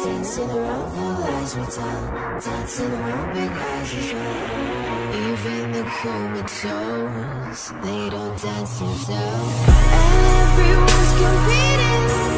Dancing around the lies we tell, dancing around big eyes as well. Even the comatose, they don't dance themselves. Everyone's competing.